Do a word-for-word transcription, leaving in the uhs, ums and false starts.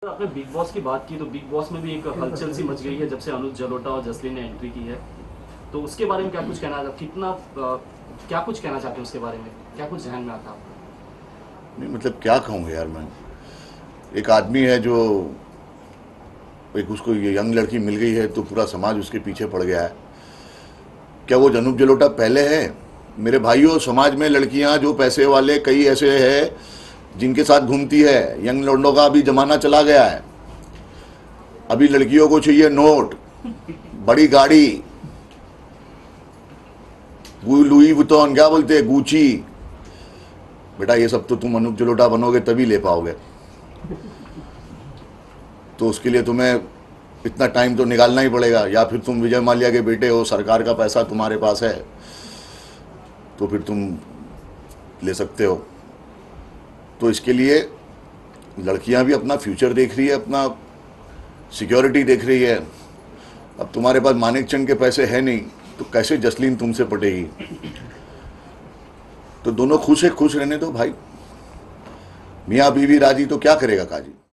आपने big boss की बात की तो बिग बॉस में भी एक हलचल सी मच गई है जब से अनुज जलोटा और जसलीन ने एंट्री की है, तो उसके बारे में क्या कुछ कहना कितना आ, क्या कुछ कहना चाहते हैं उसके बारे में, क्या कुछ ध्यान में आता है? नहीं मतलब क्या कहूँ यार मैं। एक आदमी है जो एक उसको ये यंग लड़की मिल गई है तो पूरा समाज उसके पीछे पड़ गया है। क्या वो अनुज जलोटा पहले है? मेरे भाइयों, समाज में लड़कियां जो पैसे वाले कई ऐसे हैं जिनके साथ घूमती है। यंग लड़कों का अभी जमाना चला गया है। अभी लड़कियों को चाहिए नोट, बड़ी गाड़ी, लुई वुइटन, क्या बोलते हैं, गुची। बेटा ये सब तो तुम अनुज जलोटा बनोगे तभी ले पाओगे। तो उसके लिए तुम्हें इतना टाइम तो निकालना ही पड़ेगा। या फिर तुम विजय माल्या के बेटे हो, सरकार का पैसा तुम्हारे पास है तो फिर तुम ले सकते हो। तो इसके लिए लड़कियां भी अपना फ्यूचर देख रही है, अपना सिक्योरिटी देख रही है। अब तुम्हारे पास मानिक चंद के पैसे है नहीं तो कैसे जसलीन तुमसे पटेगी? तो दोनों खुश है, खुश रहने दो भाई। मियाँ बीवी राजी तो क्या करेगा काजी।